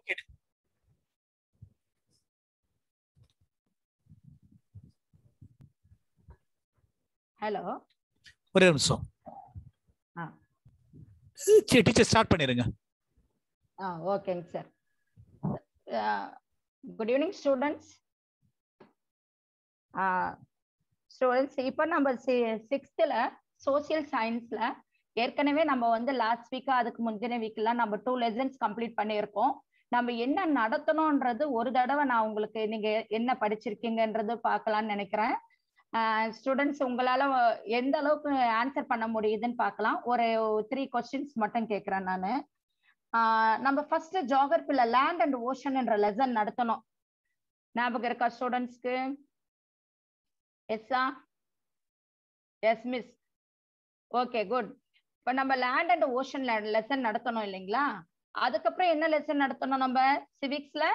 Hello, ஒரு நிமிஷம். Teacher start பண்ணிருங்க. ஓகேங்க sir. Good evening students. Students, இப்போ நம்ம 6th சோசியல் சயின்ஸ்ல ஏற்கனவே நம்ம வந்து லாஸ்ட் வீக் அதுக்கு முந்தின வீக்லாம் நம்ம 2 லெசன்ஸ் கம்ப்ளீட் பண்ணியிருக்கோம். நம்ம என்ன நடத்தணும்ன்றது ஒரு தடவை நான் உங்களுக்கு நீங்க என்ன படிச்சிருக்கீங்கன்றது பார்க்கலாம்னு நினைக்கிறேன். ஸ்டூடெண்ட்ஸ், உங்களால எந்த அளவுக்கு ஆன்சர் பண்ண முடியுதுன்னு பார்க்கலாம். ஒரு 3 கொஸ்டின்ஸ் மட்டும் கேட்கிறேன் நான். நம்ம ஃபர்ஸ்ட் ஜியோகிராஃபில லேண்ட் அண்ட் ஓஷன் என்ற லெசன் நடத்தணும். ஞாபகம் இருக்கா ஸ்டூடெண்ட்ஸ்க்கு? எஸ்ஸா? Yes miss. Okay, good. இப்ப நம்ம லேண்ட் அண்ட் ஓஷன் லெசன் நடத்தணும் இல்லைங்களா? அதுக்கப்புறம் என்ன லெசன் நடத்தணும் நம்ம சிவிக்ஸ்ல?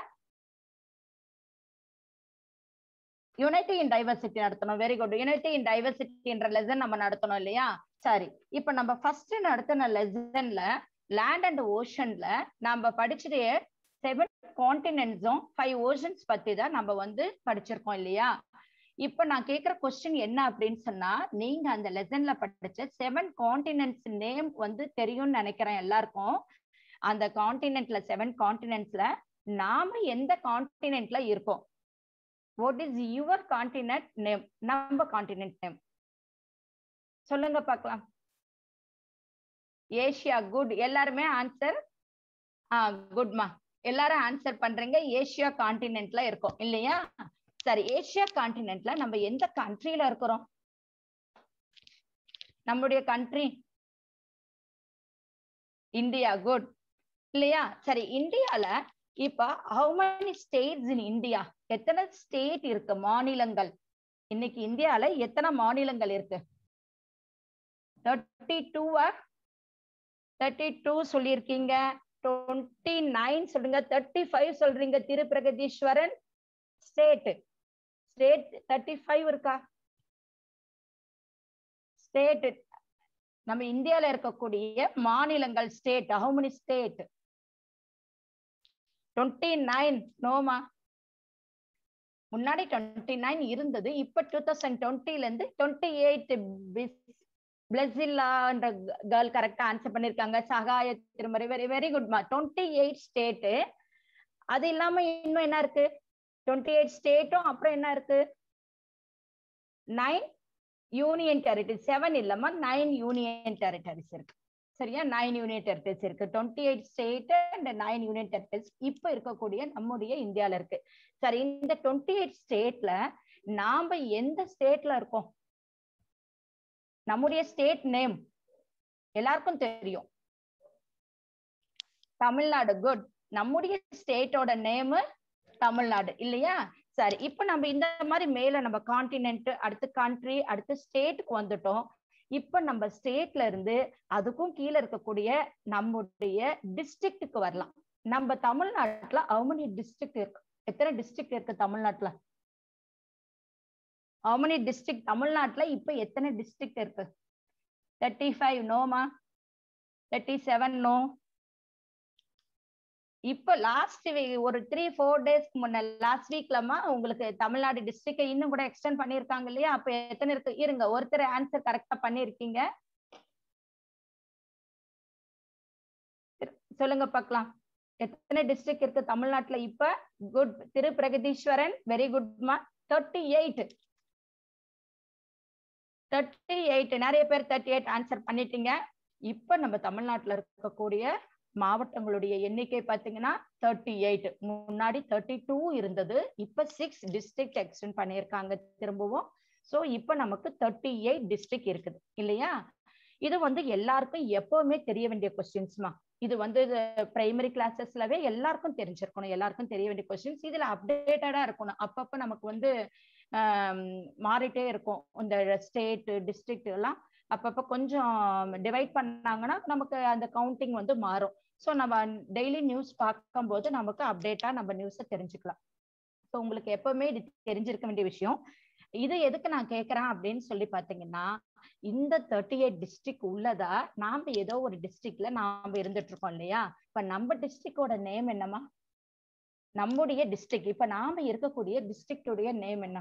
யூனிட்டி இன் டைவர்சிட்டி நடத்தணும். Very good. Unity in diversity என்ற லெசன் நம்ம நடத்தணும் இல்லையா? சரி, இப்ப நம்ம ஃபர்ஸ்ட் நடத்தின லெசன்ல லேண்ட் அண்ட் ஓஷன்ல நம்ம படிச்சது 7 கான்டினென்ட்ஸும் 5 ஓஷன்ஸ் பத்தி தான் நம்ம வந்து படிச்சிருக்கோம் இல்லையா? இப்ப நான் கேக்குற கொஸ்டின் என்ன அப்படின்னு சொன்னா, நீங்க அந்த லெசன்ல படிச்ச 7 கான்டினென்ட்ஸ் நேம் வந்து தெரியும்னு நினைக்கிறேன் எல்லாருக்கும். அந்த கான்டினென்ட்ல 7 கான்டினென்ட்ஸ்ல நாம எந்த கான்டினென்ட்ல இருக்கோம்? What is your continent name? நம்ம கான்டினென்ட் நேம் சொல்லுங்க பார்க்கலாம். ஏசியா. குட். எல்லாருமே ஆன்சர். குட்மா. எல்லாரும் ஆன்சர் பண்றீங்க. ஏசியா கான்டினென்ட்ல இருக்கோம் இல்லையா? சரி, ஏசியா கான்டினென்ட்ல நம்ம எந்த கண்ட்ரில இருக்கிறோம்? நம்முடைய கண்ட்ரி இந்தியா. குட் இல்லையா? சரி, இந்தியால இப்ப how many states in India? எத்தனை ஸ்டேட் இருக்கு? மாநிலங்கள். இன்னைக்கு இந்தியால எத்தனை மாநிலங்கள் இருக்கு? 32 32 சொல்லியிருக்கீங்க. 29 சொல்லுங்க. 35 சொல்றீங்க. திருப்பிரகதீஸ்வரன் ஸ்டேட் 35 இருக்கா? ஸ்டேட் நம்ம இந்தியால இருக்கக்கூடிய மாநிலங்கள் ஸ்டேட். how many state? 29. நோமா. முன்னாடி 29 இருந்தது. இப்ப 2020ல இருந்து 28 பிளஸில்லான்ற கேர்ள் கரெக்டா ஆன்சர் பண்ணிருக்காங்க. சகாய திருமறை. வெரி வெரி குட்மா. 28 ஸ்டேட். அது இல்லாம இன்னும் என்ன இருக்கு? 28 ஸ்டேட்டும் அப்புறம் என்ன இருக்கு? 9 யூனியன் டெரிட்டரிஸ். 7 இல்லம்மா, 9 யூனியன் டெரிட்டரிஸ் இருக்கு. சரியா? 9 யூனியன் டெரிட்டரிஸ் இருக்கு. 28 ஸ்டேட் அண்ட் 9 யூனியன் டெரிட்டரிஸ் இப்ப இருக்கக்கூடிய நம்முடைய இந்தியால இருக்கு. சரி, இந்த 28 ஸ்டேட்ல நாம எந்த ஸ்டேட்ல இருக்கோம்? நம்முடைய ஸ்டேட் நேம் எல்லாருக்கும் தெரியும். தமிழ்நாடு. குட். நம்முடைய ஸ்டேட்டோட நேம் தமிழ்நாடு இல்லையா? சரி, இப்ப நம்ம இந்த மாதிரி மேல நம்ம கான்டினென்ட், அடுத்து கண்ட்ரி, அடுத்து ஸ்டேட்டுக்கு வந்துட்டோம். இப்ப நம்ம ஸ்டேட்ல இருந்து அதுக்கும் கீழே இருக்கக்கூடிய நம்முடைய டிஸ்ட்ரிக்ட்டுக்கு வரலாம். நம்ம தமிழ்நாட்டுல how many டிஸ்ட்ரிக்ட் இருக்கு? எத்தனை டிஸ்ட்ரிக்ட் இருக்கு தமிழ்நாட்டுல? how many டிஸ்ட்ரிக்ட் தமிழ்நாட்டுல இப்ப எத்தனை டிஸ்ட்ரிக்ட் இருக்கு? 35 நோமா. 37 நோ. இப்ப லாஸ்ட் ஒரு 3-4 டேஸ்க்கு முன்ன லாஸ்ட் வீக்லமா உங்களுக்கு தமிழ்நாடு டிஸ்ட்ரிக்ட் இன்னும் கூட எக்ஸ்டெண்ட் பண்ணிருக்காங்க இல்லையா? அப்ப எத்தனை இருக்கு? இருங்க, ஒருத்தர் ஆன்சர் கரெக்டா பண்ணிருக்கீங்க. சொல்லுங்க பார்க்கலாம். எத்தனை டிஸ்ட்ரிக்ட் இருக்கு தமிழ்நாட்டுல இப்ப? குட். திருப்பிரகதீஸ்வரன். வெரி குட்மா. 38. 38. நிறைய பேர் 38 ஆன்சர் பண்ணிட்டீங்க. இப்ப நம்ம தமிழ்நாட்டுல இருக்கக்கூடிய மாவட்டங்களுடைய எண்ணிக்கை பாத்தீங்கன்னா 38. முன்னாடி 32 இருந்தது. இப்ப 6 டிஸ்ட்ரிக்ட் எக்ஸ்டெண்ட் பண்ணியிருக்காங்க திரும்பவும். சோ இப்ப நமக்கு 38 டிஸ்ட்ரிக்ட் இருக்குது இல்லையா? இது வந்து எல்லாருக்கும் எப்பவுமே தெரிய வேண்டிய கொஸ்டின்ஸ்மா. இது வந்து பிரைமரி கிளாஸஸ்லவே எல்லாருக்கும் தெரிஞ்சிருக்கணும். எல்லாருக்கும் தெரிய வேண்டிய கொஸ்டின்ஸ். இதுல அப்டேட்டடா இருக்கணும். அப்பப்ப நமக்கு வந்து மாறிட்டே இருக்கும். இந்த ஸ்டேட் டிஸ்ட்ரிக்ட் எல்லாம் அப்பப்ப கொஞ்சம் டிவைட் பண்ணாங்கன்னா நமக்கு அந்த கவுண்டிங் வந்து மாறும். ஸோ நம்ம டெய்லி நியூஸ் பார்க்கும்போது நமக்கு அப்டேட்டா நம்ம நியூஸை தெரிஞ்சுக்கலாம். ஸோ உங்களுக்கு எப்பவுமே இது தெரிஞ்சிருக்க வேண்டிய விஷயம். இது எதுக்கு நான் கேட்கறேன் அப்படின்னு சொல்லி பாத்தீங்கன்னா, இந்த 38 டிஸ்ட்ரிக்ட் உள்ளதா நாம ஏதோ ஒரு டிஸ்ட்ரிக்ட்ல நாம இருந்துட்டு இருக்கோம் இல்லையா? இப்ப நம்ம டிஸ்ட்ரிக்டோட நேம் என்னமா? நம்முடைய டிஸ்ட்ரிக்ட், இப்ப நாம இருக்கக்கூடிய டிஸ்ட்ரிக்டுடைய நேம் என்ன?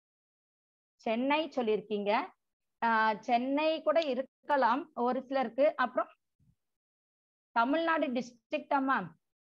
சென்னை சொல்லியிருக்கீங்க. சென்னை கூட இருக்கலாம் ஒரு சிலருக்கு. அப்புறம் தமிழ்நாடு டிஸ்ட்ரிக்டா மேம்?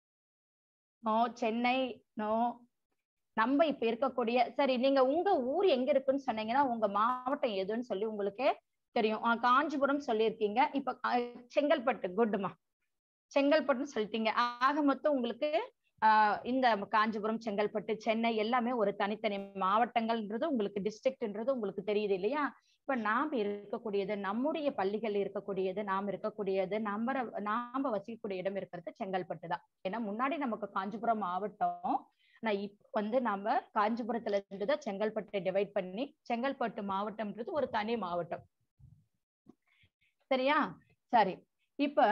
நோ. சென்னை நோ. நம்ம இப்ப இருக்கக்கூடிய, சரி நீங்க உங்க ஊர் எங்க இருக்குன்னு சொன்னீங்கன்னா உங்க மாவட்டம் எதுன்னு சொல்லி உங்களுக்கு தெரியும். காஞ்சிபுரம் சொல்லியிருக்கீங்க. இப்ப செங்கல்பட்டு. குட்மா, செங்கல்பட்டுன்னு சொல்லிட்டீங்க. ஆக மொத்தம் உங்களுக்கு இந்த காஞ்சிபுரம், செங்கல்பட்டு, சென்னை எல்லாமே ஒரு தனித்தனி மாவட்டங்கள்ன்றது உங்களுக்கு, டிஸ்ட்ரிக்ட்ன்றது உங்களுக்கு தெரியுது இல்லையா? இப்ப நாம இருக்கக்கூடியது, நம்முடைய பள்ளிகள் இருக்கக்கூடியது, நாம் இருக்கக்கூடியது, நாம வசிக்கக்கூடிய இடம் இருக்கிறது செங்கல்பட்டு தான். ஏன்னா முன்னாடி நமக்கு காஞ்சிபுரம் மாவட்டம், ஆனா இப்ப நம்ம காஞ்சிபுரத்துல இருந்துதான் செங்கல்பட்டை டிவைட் பண்ணி செங்கல்பட்டு மாவட்டம்ன்றது ஒரு தனி மாவட்டம். சரியா? சரி, இப்ப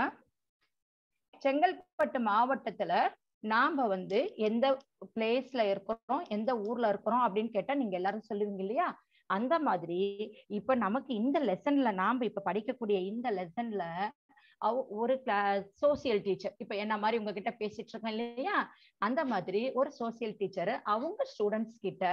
செங்கல்பட்டு மாவட்டத்துல நாம எந்த பிளேஸ்ல இருக்கிறோம், எந்த ஊர்ல இருக்கிறோம் அப்படின்னு கேட்டா நீங்க எல்லாரும் சொல்லுவீங்க இல்லையா? அந்த மாதிரி இப்ப நமக்கு இந்த லெசன்ல, நாம இப்ப படிக்கக்கூடிய இந்த லெசன்ல ஒரு சோசியல் டீச்சர், இப்ப என்ன மாதிரி உங்ககிட்ட பேசிட்டு இருக்கேன் இல்லையா? அந்த மாதிரி ஒரு சோசியல் டீச்சர் அவங்க ஸ்டூடெண்ட்ஸ் கிட்ட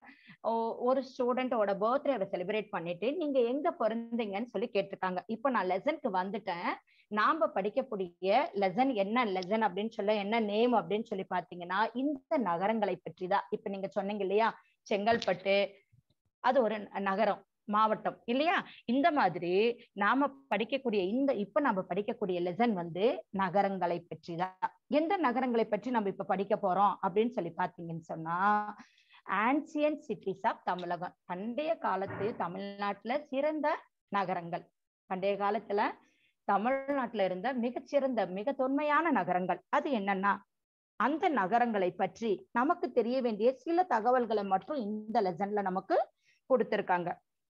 ஒரு ஸ்டூடெண்டோட பர்த்டேவை செலிப்ரேட் பண்ணிட்டு நீங்க எங்க பிறந்தீங்கன்னு சொல்லி கேட்டிருக்காங்க. இப்ப நான் லெசனுக்கு வந்துட்டேன். நாம படிக்கக்கூடிய லெசன் என்ன லெசன் அப்படின்னு சொல்ல, என்ன நேம் அப்படின்னு சொல்லி பாத்தீங்கன்னா இந்த நகரங்களை பற்றி தான். இப்ப நீங்க சொன்னீங்க இல்லையா, செங்கல்பட்டு அது ஒரு நகரம், மாவட்டம் இல்லையா? இந்த மாதிரி நாம படிக்கக்கூடிய இப்ப நம்ம படிக்கக்கூடிய லெசன் நகரங்களை பற்றி தான். எந்த நகரங்களை பற்றி நம்ம இப்ப படிக்க போறோம் அப்படின்னு சொல்லி பாத்தீங்கன்னு சொன்னா, ஆன்சியன்ட் சிட்டிஸ் ஆஃப் தமிழகம், பண்டைய காலத்து தமிழ்நாட்டுல சிறந்த நகரங்கள், பண்டைய காலத்துல தமிழ்நாட்டுல இருந்த மிகச்சிறந்த மிக தொன்மையான நகரங்கள் அது என்னன்னா, அந்த நகரங்களை பற்றி நமக்கு தெரிய வேண்டிய சில தகவல்களை மட்டும் இந்த லெசன்ல நமக்கு கொடுத்திருக்காங்க.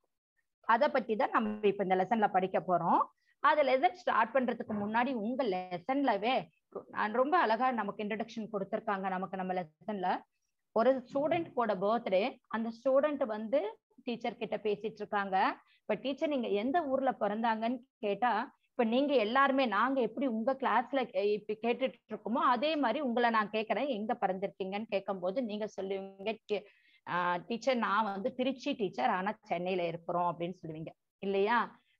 அதை பத்தி தான் நம்ம இப்ப இந்த லெசன்ல படிக்க போறோம். அது லெசன் ஸ்டார்ட் பண்றதுக்கு முன்னாடி உங்க லெசன்லவே ரொம்ப அழகா நமக்கு இன்ட்ரோடக்ஷன் கொடுத்திருக்காங்க. நம்ம லெசன்ல ஒரு ஸ்டூடெண்டோட பர்த்டே, அந்த ஸ்டூடெண்ட் டீச்சர் கிட்ட பேசிட்டு இருக்காங்க. இப்ப டீச்சர் நீங்க எந்த ஊர்ல பிறந்தாங்கன்னு கேட்டா, இப்ப நீங்க எல்லாருமே நாங்க எப்படி உங்க கிளாஸ்ல இப்ப கேட்டுட்டு இருக்கோமோ அதே மாதிரி உங்களை நான் கேட்கறேன், எங்க பிறந்திருக்கீங்கன்னு கேட்கும் போது நீங்க சொல்லுவீங்க, டீச்சர் நான் திருச்சி டீச்சர், ஆனா சென்னையில இருக்கிறோம் அப்படின்னு சொல்லுவீங்க இல்லையா?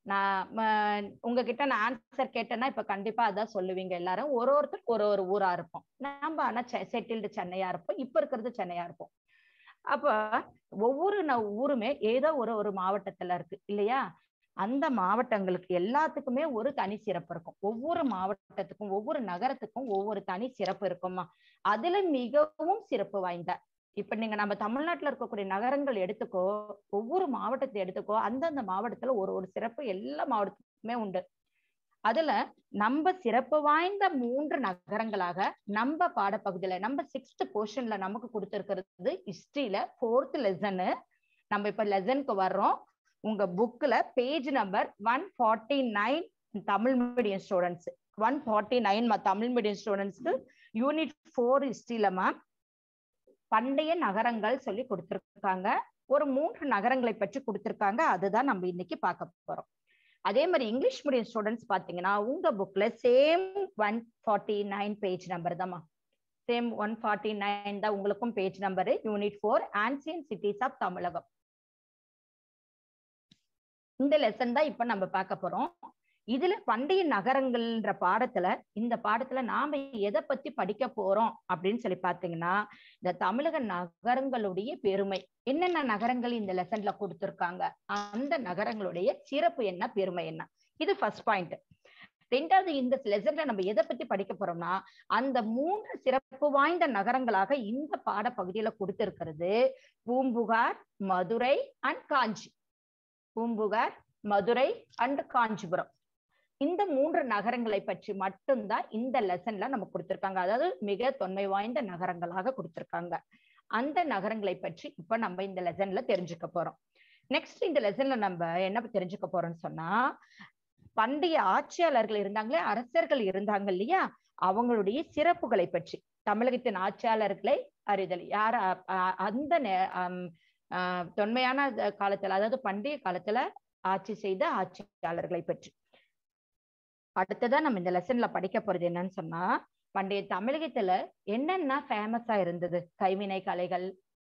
நான் உங்ககிட்ட நான் ஆன்சர் கேட்டேன்னா இப்ப கண்டிப்பா அதான் சொல்லுவீங்க. எல்லாரும் ஒருத்தருக்கு ஒரு ஊரா இருப்போம். நம்ம ஆனா செட்டில்டு சென்னையா இருப்போம், இப்ப இருக்கிறது சென்னையா இருப்போம். அப்ப ஒவ்வொரு ஊருமே ஏதோ ஒரு மாவட்டத்துல இருக்கு இல்லையா? அந்த மாவட்டங்களுக்கு எல்லாத்துக்குமே ஒரு தனி சிறப்பு இருக்கும். ஒவ்வொரு மாவட்டத்துக்கும் ஒவ்வொரு நகரத்துக்கும் ஒவ்வொரு தனி சிறப்பு இருக்குமா. அதுல மிகவும் சிறப்பு வாய்ந்த, இப்ப நீங்க நம்ம தமிழ்நாட்டுல இருக்கக்கூடிய நகரங்கள் எடுத்துக்கோ, ஒவ்வொரு மாவட்டத்தை எடுத்துக்கோ, அந்தந்த மாவட்டத்துல ஒரு சிறப்பு எல்லா மாவட்டத்துக்குமே உண்டு. அதுல நம்ம சிறப்பு வாய்ந்த 3 நகரங்களாக நம்ம பாடப்பகுதியில நம்ம 6th போர்ஷன்ல நமக்கு கொடுத்திருக்கிறது ஹிஸ்டரியில 4th லெசனு. நம்ம இப்ப லெசனுக்கு வர்றோம். உங்க புக்ல page number 149 Tamil medium students, 149 Tamil medium ஸ்டூடெண்ட்ஸ்க்கு யூனிட் 4 ஹிஸ்டரியில மேம் பண்டைய நகரங்கள் சொல்லி கொடுத்திருக்காங்க. ஒரு 3 நகரங்களை பற்றி கொடுத்திருக்காங்க. அதுதான் நம்ம இன்னைக்கு பார்க்க போறோம். அதே மாதிரி இங்கிலீஷ் மீடியம் ஸ்டூடெண்ட்ஸ் பாத்தீங்கன்னா உங்க புக்ல சேம் 149 பேஜ் நம்பர் தான், சேம் 149 தான் உங்களுக்கும் page number. Unit 4 ancient cities of Tamilagam. இந்த லெசன் தான் இப்ப நம்ம பார்க்க போறோம். இதுல பண்டைய நகரங்கள்ன்ற பாடத்துல, இந்த பாடத்துல நாம எதை பத்தி படிக்க போறோம் அப்படின்னு சொல்லி பாத்தீங்கன்னா, இந்த தமிழக நகரங்களுடைய பெருமை, என்னென்ன நகரங்கள் இந்த லெசன்ல கொடுத்திருக்காங்க, அந்த நகரங்களுடைய சிறப்பு என்ன, பெருமை என்ன, இது ஃபர்ஸ்ட் பாயிண்ட். ரெண்டாவது, இந்த லெசன்ல நம்ம எதை பத்தி படிக்க போறோம்னா, அந்த 3 சிறப்பு வாய்ந்த நகரங்களாக இந்த பாட பகுதியில கொடுத்திருக்கிறது பூம்புகார், மதுரை அண்ட் காஞ்சி. பூம்புகார், மதுரை அண்ட் காஞ்சிபுரம், இந்த 3 நகரங்களை பற்றி மட்டும்தான் இந்த லெசன்ல நமக்கு கொடுத்திருக்காங்க. அதாவது மிக தொன்மை வாய்ந்த நகரங்களாக கொடுத்திருக்காங்க. அந்த நகரங்களை பற்றி இப்ப நம்ம இந்த லெசன்ல தெரிஞ்சுக்க போறோம். நெக்ஸ்ட் இந்த லெசன்ல நம்ம என்ன தெரிஞ்சுக்க போறோம்னு சொன்னா, பண்டைய ஆட்சியாளர்கள் இருந்தாங்களே, அரசர்கள் இருந்தாங்க இல்லையா, அவங்களுடைய சிறப்புகளை பற்றி, தமிழகத்தின் ஆட்சியாளர்களை அறிதல், யார் அந்த தொன்மையான காலத்துல, அதாவது பண்டைய காலத்துல ஆட்சி செய்த ஆட்சியாளர்களை பற்றி. அடுத்ததான் நம்ம இந்த லெசன்ல படிக்க போறது என்னன்னு சொன்னா, பண்டைய தமிழகத்துல என்னென்ன ஃபேமஸா இருந்தது? கைவினை கலைகள்,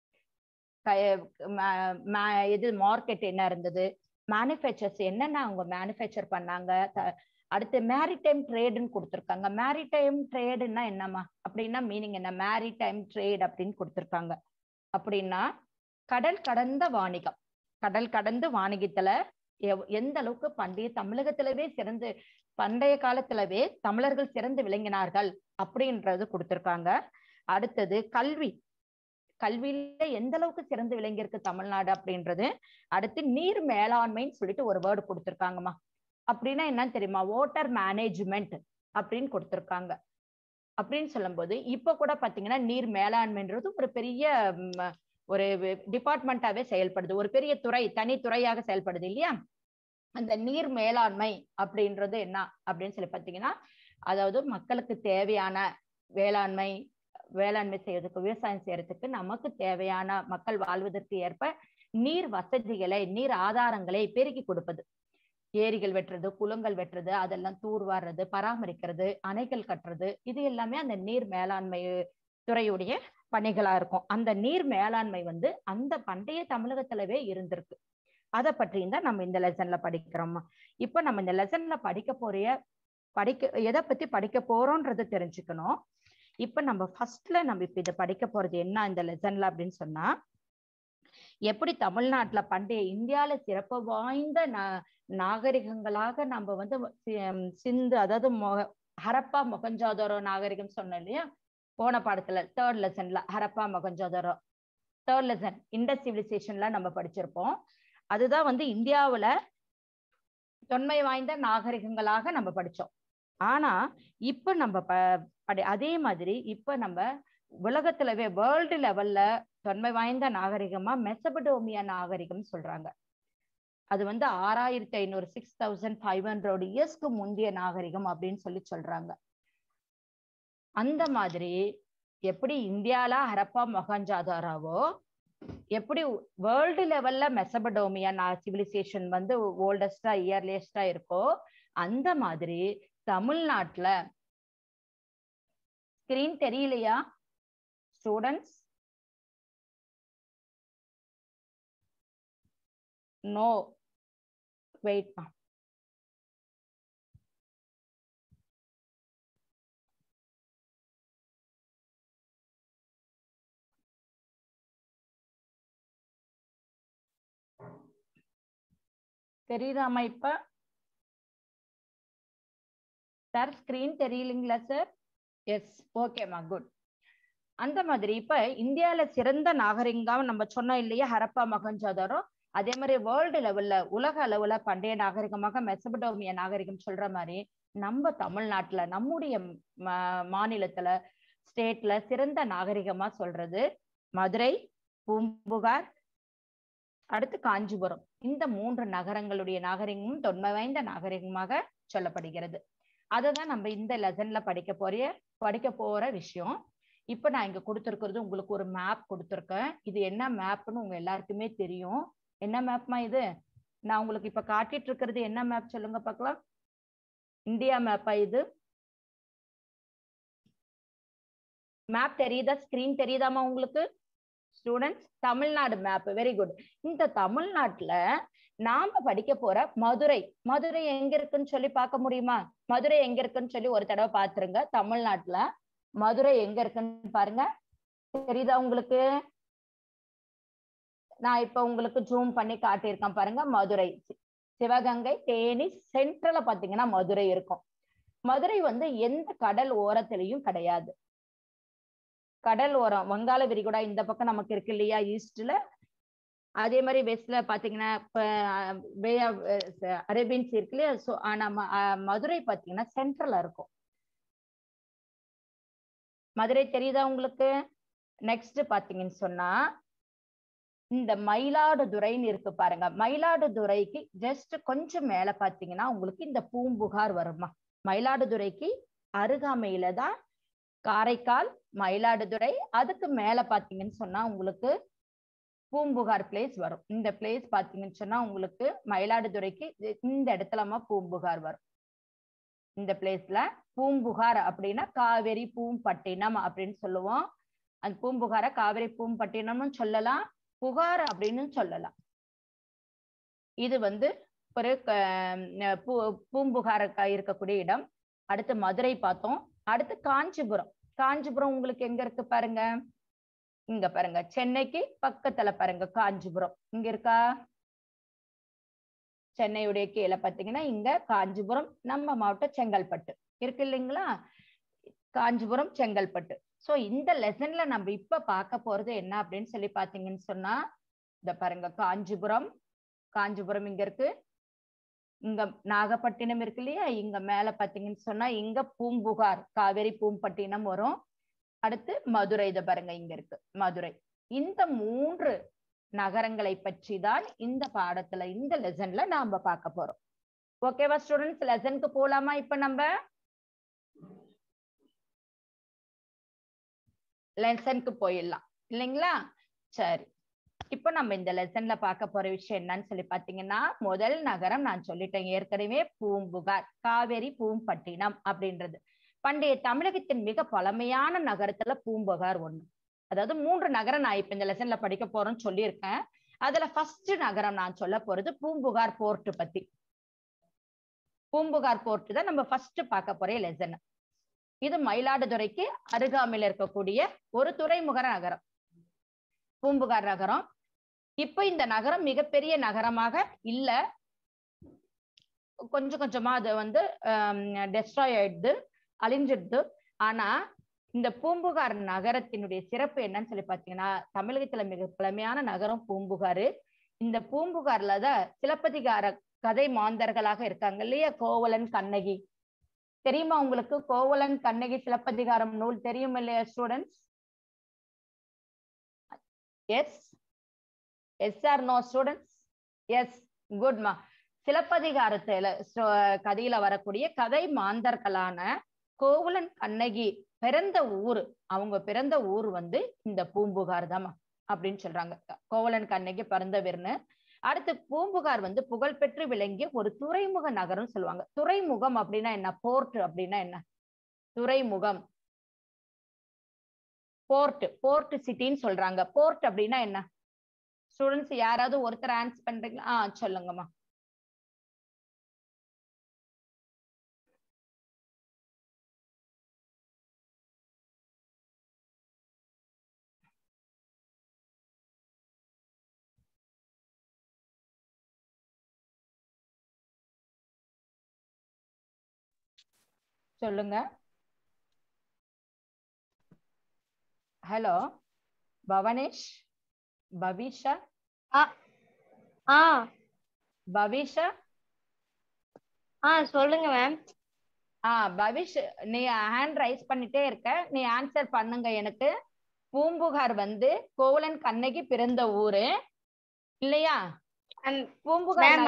இது மார்க்கெட் என்ன இருந்தது, மேனுஃபேக்சர்ஸ் என்னென்ன அவங்க மேனுஃபேக்சர் பண்ணாங்க. அடுத்து மேரிடைம் ட்ரேடுன்னு கொடுத்துருக்காங்க. மேரிடைம் ட்ரேடுன்னா என்னம்மா அப்படின்னா மீனிங் என்ன? மேரிடைம் ட்ரேட் அப்படின்னு கொடுத்துருக்காங்க. அப்படின்னா கடல் கடந்த வாணிகம். கடல் கடந்த வாணிகத்துல எந்த அளவுக்கு பண்டைய தமிழகத்திலவே சிறந்து, பண்டைய காலத்திலவே தமிழர்கள் சிறந்து விளங்கினார்கள் அப்படின்றது கொடுத்திருக்காங்க. அடுத்தது கல்வி, கல்வியில எந்த அளவுக்கு சிறந்து விளங்கியிருக்கு தமிழ்நாடு அப்படின்றது. அடுத்து நீர் மேலாண்மைன்னு சொல்லிட்டு ஒரு வேர்டு கொடுத்திருக்காங்கம்மா. அப்படின்னா என்னன்னு தெரியுமா? வாட்டர் மேனேஜ்மெண்ட் அப்படின்னு கொடுத்திருக்காங்க. அப்படின்னு சொல்லும் போது இப்ப கூட பாத்தீங்கன்னா நீர் மேலாண்மைன்றது ஒரு பெரிய ஒரு டிபார்ட்மெண்டாவே செயல்படுது, ஒரு பெரிய துறை, தனித்துறையாக செயல்படுது இல்லையா? அந்த நீர் மேலாண்மை அப்படின்றது என்ன அப்படின்னு சொல்லி பாத்தீங்கன்னா, அதாவது மக்களுக்கு தேவையான வேளாண்மை செய்யறதுக்கு, விவசாயம் செய்யறதுக்கு நமக்கு தேவையான மக்கள் வாழ்வதற்கு ஏற்ப நீர் வசதிகளை, நீர் ஆதாரங்களை பெருக்கி கொடுப்பது. ஏரிகள் வெட்டுறது, குளங்கள் வெட்டுறது, அதெல்லாம் தூர்வாடுறது, பராமரிக்கிறது, அணைகள் கட்டுறது, இது எல்லாமே அந்த நீர் மேலாண்மை துறையுடைய பணிகளா இருக்கும். அந்த நீர் மேலாண்மை அந்த பண்டைய தமிழகத்திலவே இருந்திருக்கு. அதை பற்றியும் தான் நம்ம இந்த லெசன்ல படிக்கிறோம். இப்ப நம்ம இந்த லெசன்ல எதை பத்தி படிக்க போறோம்ன்றது தெரிஞ்சுக்கணும். இப்ப நம்ம ஃபர்ஸ்ட்ல நம்ம இப்ப இதை படிக்க போறது என்ன இந்த லெசன்ல அப்படின்னு சொன்னா, எப்படி தமிழ்நாட்டுல பண்டைய இந்தியால சிறப்பு வாய்ந்த நாகரிகங்களாக நம்ம சிந்து, அதாவது ஹரப்பா மொஹஞ்சதாரோ நாகரிகம் சொன்னோம் இல்லையா போன பாடத்துல, தேர்ட் லெசன்ல Harappa Mohenjodaro third lesson Indus சிவிலைசேஷன்ல நம்ம படிச்சிருப்போம். அதுதான் இந்தியாவுல தொன்மை வாய்ந்த நாகரிகங்களாக நம்ம படிச்சோம். ஆனா இப்ப நம்ம அதே மாதிரி இப்ப நம்ம உலகத்துலவே வேர்ல்டு லெவல்ல தொன்மை வாய்ந்த நாகரிகமா மெசபடோமியா நாகரிகம் சொல்றாங்க. அது 6500 6500 இயர்ஸ்க்கு முந்தைய நாகரிகம் அப்படின்னு சொல்றாங்க. அந்த மாதிரி எப்படி இந்தியால ஹரப்பா மொஹஞ்சதாரோவோ, எப்படி வேர்ல்டு லெவல்ல மெசபடோமியா சிவிலைசேஷன் ஓல்டஸ்டா இயர்லியஸ்டா இருக்கோ, அந்த மாதிரி தமிழ்நாட்டுல ஸ்கிரீன் தெரியலையா ஸ்டூடெண்ட்ஸ்? No, wait. தெரியுதாமா இப்ப? சார் ஸ்கிரீன் தெரியலீங்களா சார்? எஸ், ஓகேமா, குட். அந்த மாதிரி இப்ப இந்தியால சிறந்த நாகரிகம் நம்ம சொன்னோம் இல்லையா ஹரப்பா மொஹஞ்சதாரோ, அதே மாதிரி வேர்ல்டு லெவல்ல, உலக அளவுல பண்டைய நாகரிகமாக மெசபடோமியா நாகரிகம் சொல்ற மாதிரி நம்ம தமிழ்நாட்டுல, நம்முடைய மாநிலத்துல, ஸ்டேட்ல சிறந்த நாகரிகமா சொல்றது மதுரை, பூம்புகார், அடுத்து காஞ்சிபுரம். இந்த 3 நகரங்களுடைய நாகரிகமும் தொன்மை வாய்ந்த நாகரிகமாக சொல்லப்படுகிறது. அததான் நம்ம இந்த லெசன்ல படிக்க போற விஷயம். இப்ப நான் இங்க கொடுத்திருக்கிறது உங்களுக்கு ஒரு மேப் கொடுத்திருக்கேன். இது என்ன மேப்னு உங்க எல்லாருக்குமே தெரியும். என்ன மேப்மா இது? நான் உங்களுக்கு இப்ப காட்டிட்டு இருக்கிறது என்ன மேப் சொல்லுங்க பார்க்கலாம். இந்தியா மேப்பா இது? மேப் தெரியுதா? ஸ்கிரீன் தெரியுதாமா உங்களுக்கு students? Tamil Nadu map, very good. இந்த தமிழ்நாட்டுல நாம படிக்க போற மதுரை, மதுரை எங்க இருக்குன்னு சொல்லி பார்க்க முடியுமா? மதுரை எங்க இருக்குன்னு சொல்லி ஒரு தடவை பாத்துருங்க. தமிழ்நாட்டுல மதுரை எங்க இருக்குன்னு பாருங்க. தெரியுதா உங்களுக்கு? நான் இப்ப உங்களுக்கு ஜூம் பண்ணி காட்டியிருக்கேன் பாருங்க. மதுரை, சிவகங்கை, தேனி சென்ட்ரல பாத்தீங்கன்னா மதுரை இருக்கும். மதுரை எந்த கடல் ஓரத்திலையும் கிடையாது. கடல் ஓரம் வங்காள விரிகுடா இந்த பக்கம் நமக்கு இருக்கு இல்லையா ஈஸ்ட்ல, அதே மாதிரி வெஸ்ட்ல பாத்தீங்கன்னா பே ஆஃப் அரேபியன் சி இருக்கு இல்லையா. ஸோ ஆனா மதுரை பாத்தீங்கன்னா சென்ட்ரல்ல இருக்கும். மதுரை தெரியுதா உங்களுக்கு? நெக்ஸ்ட் பாத்தீங்கன்னு சொன்னா இந்த மயிலாடுதுறைன்னு இருக்கு பாருங்க. மயிலாடுதுறைக்கு ஜஸ்ட் கொஞ்சம் மேல பாத்தீங்கன்னா உங்களுக்கு இந்த பூம்புகார் வருமா. மயிலாடுதுறைக்கு அருகாமையில தான் காரைக்கால், மயிலாடுதுறை. அதுக்கு மேல பாத்தீங்கன்னு சொன்னா உங்களுக்கு பூம்புகார் பிளேஸ் வரும். இந்த பிளேஸ் பாத்தீங்கன்னு சொன்னா உங்களுக்கு மயிலாடுதுறைக்கு இந்த இடத்துலமா பூம்புகார் வரும். இந்த பிளேஸ்ல பூம்புகார் அப்படின்னா காவேரி பூம்பட்டினம் அப்படின்னு சொல்லுவோம். அந்த பூம்புகார காவேரி பூம்பட்டினம்னு சொல்லலாம், புகார் அப்படின்னு சொல்லலாம். இது வந்து ஒரு பூம்புகார இருக்கக்கூடிய இடம். அடுத்து மதுரை பார்த்தோம். அடுத்து காஞ்சிபுரம். காஞ்சிபுரம் உங்களுக்கு எங்க இருக்கு பாருங்க, இங்க பாருங்க, சென்னைக்கு பக்கத்துல பாருங்க காஞ்சிபுரம் இங்க இருக்கா? சென்னையுடைய கீழே பாத்தீங்கன்னா இங்க காஞ்சிபுரம், நம்ம மாவட்டம் செங்கல்பட்டு இருக்கு இல்லைங்களா? காஞ்சிபுரம், செங்கல்பட்டு. சோ இந்த லெசன்ல நம்ம இப்ப பார்க்க போறது என்ன அப்படின்னு சொல்லி பாத்தீங்கன்னு சொன்னா, இந்த பாருங்க காஞ்சிபுரம். காஞ்சிபுரம் இங்க இருக்கு, இங்க நாகப்பட்டினம் இருக்கு இல்லையா? இங்க மேல பாத்தீங்கன்னு சொன்னா இங்க பூம்புகார் காவேரி பூம்பட்டினம் வரும். அடுத்து மதுரை, இத பாருங்க இங்க இருக்கு மதுரை. இந்த 3 நகரங்களை பற்றி தான் இந்த பாடத்துல இந்த லெசன்ல நாம பார்க்க போறோம். ஓகேவா ஸ்டூடெண்ட்ஸ்? லெசனுக்கு போலாமா? இப்ப நம்ம லெசனுக்கு போயிடலாம் இல்லைங்களா? சரி, இப்ப நம்ம இந்த லெசன்ல பார்க்க போற விஷயம் என்னன்னு சொல்லி பாத்தீங்கன்னா, முதல் நகரம் நான் சொல்லிட்டேன் ஏற்கனவே, பூம்புகார் காவேரி பூம்பட்டினம் அப்படின்றது. பண்டைய தமிழகத்தின் மிக பழமையான நகரத்துல பூம்புகார் ஒண்ணு. அதாவது 3 நகரம் நான் இப்ப இந்த லெசன்ல படிக்க போறேன்னு சொல்லியிருக்கேன். அதுல ஃபர்ஸ்ட் நகரம் நான் சொல்ல போறது பூம்புகார் போர்ட் பத்தி. பூம்புகார் போர்ட் தான் நம்ம ஃபர்ஸ்ட் பார்க்க போற லெசன். இது மயிலாடுதுறைக்கு அருகாமையில் இருக்கக்கூடிய ஒரு துறைமுக நகரம் பூம்புகார் நகரம். இப்ப இந்த நகரம் மிகப்பெரிய நகரமாக இல்ல, கொஞ்சம் கொஞ்சமா அது வந்து டெஸ்ட்ராய் ஆயிடுது, அழிஞ்சிடுது. ஆனா இந்த பூம்புகார் நகரத்தினுடைய சிறப்பு என்னன்னு சொல்லி பாத்தீங்கன்னா, தமிழகத்துல மிக பழமையான நகரம் பூம்புகார். இந்த பூம்புகார்ல தான் சிலப்பதிகார கதை மாந்தர்களாக இருக்காங்க இல்லையா? கோவலன் கண்ணகி தெரியுமா உங்களுக்கு? கோவலன் கண்ணகி சிலப்பதிகாரம் நூல் தெரியும் இல்லையா students? Yes, yes are no students? Yes, good மா. சிலப்பதிகாரத்துல கதையில வரக்கூடிய கதை மாந்தர்களான கோவலன் கண்ணகி பிறந்த ஊர், அவங்க பிறந்த ஊர் வந்து இந்த பூம்புகார் தான் அப்படின்னு சொல்றாங்க. கோவலன் கண்ணகி பிறந்தவர்னு. அடுத்து பூம்புகார் வந்து புகழ்பெற்று விளங்கிய ஒரு துறைமுக நகரம் சொல்லுவாங்க. துறைமுகம் அப்படின்னா என்ன? போர்ட் அப்படின்னா என்ன? துறைமுகம், போர்ட், போர்ட் சிட்டின்னு சொல்றாங்க. போர்ட் அப்படின்னா என்ன ஸ்டூடெண்ட்ஸ்? யாராவது ஒருத்தர் ஆன்சர் பண்றீங்களா? சொல்லுங்கம்மா. சொல்லுங்க. ஹலோ பவனேஷ், பவிஷா, பவிஷா. சொல்லுங்க மேம். பவிஷ், நீ ஹேண்ட் ரைஸ் பண்ணிட்டே இருக்க, நீ ஆன்சர் பண்ணுங்க எனக்கு. பூம்புகார் வந்து கோவலன் கண்ணகி பிறந்த ஊரு இல்லையா? பூம்புகார்